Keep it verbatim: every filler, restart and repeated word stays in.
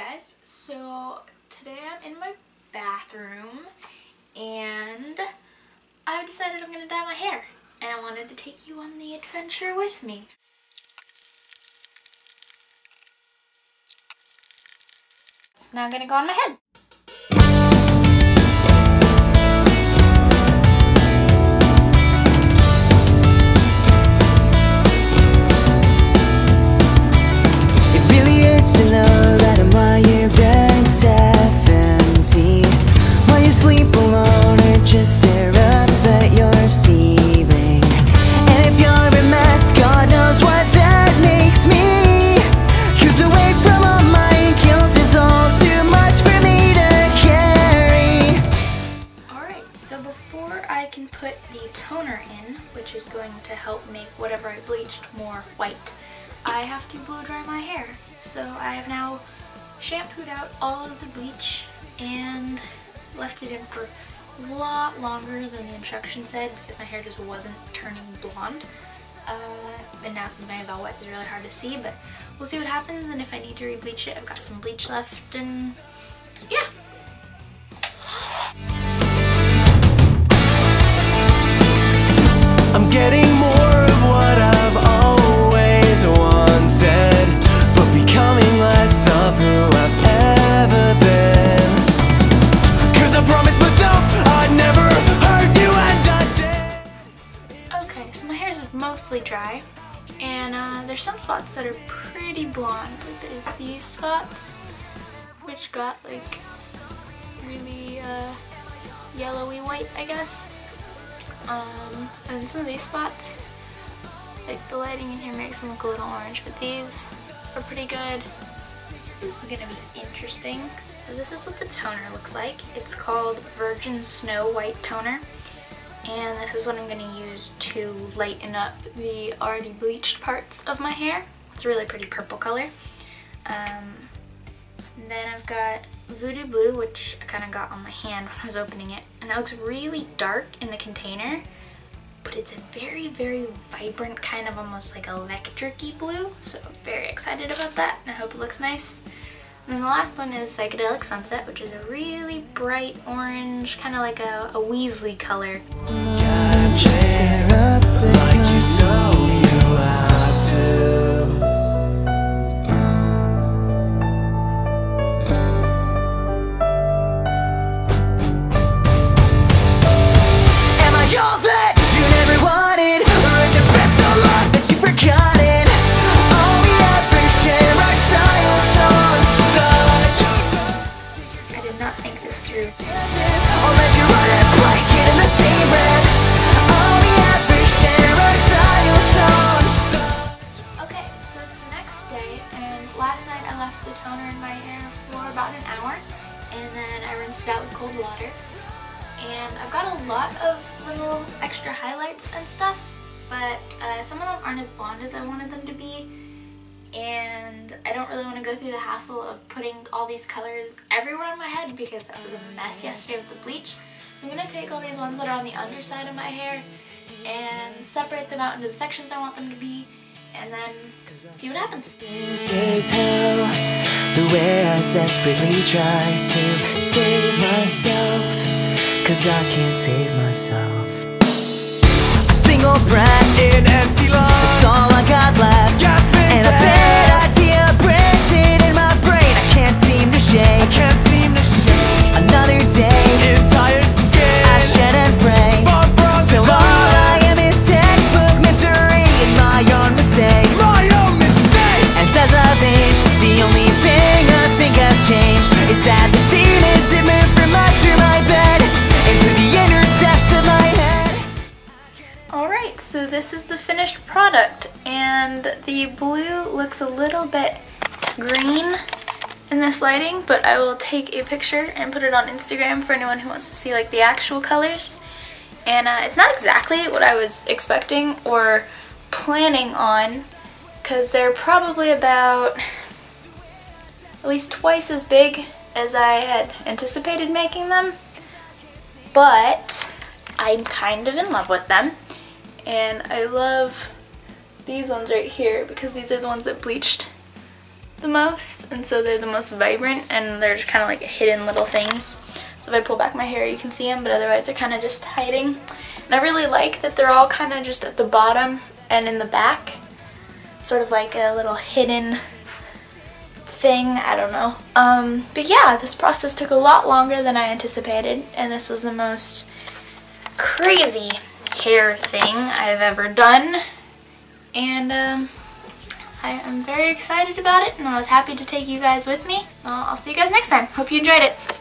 guys, so today I'm in my bathroom and I've decided I'm going to dye my hair and I wanted to take you on the adventure with me. It's now going to go on my head. To know that I'm lying bed seventeen while you sleep alone or just stare up at your ceiling. And if you're a mess, God knows what that makes me, 'cause away from all my guilt is all too much for me to carry. Alright, so before I can put the toner in, which is going to help make whatever I bleached more white, I have to blow dry my hair. So I have now shampooed out all of the bleach and left it in for a lot longer than the instructions said because my hair just wasn't turning blonde. Uh, and now since my hair's all wet, it's really hard to see, but we'll see what happens, and if I need to re-bleach it, I've got some bleach left, and yeah. I'm getting more of what I've always wanted, but becoming less of who I've ever been. 'Cause I promised myself I'd never hurt you and I did. Okay, so my hair is mostly dry, and uh, there's some spots that are pretty blonde. Like there's these spots, which got like really uh, yellowy white, I guess. Um, and then some of these spots, like the lighting in here makes them look a little orange, but these are pretty good. This is gonna be interesting. So this is what the toner looks like. It's called Virgin Snow White Toner, and this is what I'm gonna use to lighten up the already bleached parts of my hair. It's a really pretty purple color. Um, and then I've got Voodoo Blue, which I kind of got on my hand when I was opening it, and it looks really dark in the container, but it's a very, very vibrant, kind of almost like electric-y blue, so I'm very excited about that, and I hope it looks nice. And then the last one is Psychedelic Sunset, which is a really bright orange, kind of like a, a Weasley color. Just stare up like you know you have to. Last night I left the toner in my hair for about an hour, and then I rinsed it out with cold water. And I've got a lot of little extra highlights and stuff, but uh, some of them aren't as blonde as I wanted them to be, and I don't really want to go through the hassle of putting all these colors everywhere on my head because that was a mess yesterday with the bleach. So I'm going to take all these ones that are on the underside of my hair and separate them out into the sections I want them to be, and then see what happens. This is hell, the way I desperately try to save myself, 'cause I can't save myself. A single breath in empty lungs, that's all I got left, and a bad idea printed in my brain. I can't seem to shake, I can't seem to shake. Another day, entire skin, I shed and fray, till all I am is textbook misery and my own mistakes. As I've aged, the only thing I think has changed is that the demons have moved from under my bed into the inner depths of my head. Alright, so this is the finished product, and the blue looks a little bit green in this lighting, but I will take a picture and put it on Instagram for anyone who wants to see like the actual colors. And uh, it's not exactly what I was expecting or planning on, because they're probably about at least twice as big as I had anticipated making them, but I'm kind of in love with them, and I love these ones right here because these are the ones that bleached the most, and so they're the most vibrant, and they're just kind of like hidden little things. So if I pull back my hair you can see them, but otherwise they're kind of just hiding. And I really like that they're all kind of just at the bottom and in the back, sort of like a little hidden thing, I don't know. Um, but yeah, this process took a lot longer than I anticipated, and this was the most crazy hair thing I've ever done. And um, I am very excited about it, and I was happy to take you guys with me. I'll see you guys next time. Hope you enjoyed it.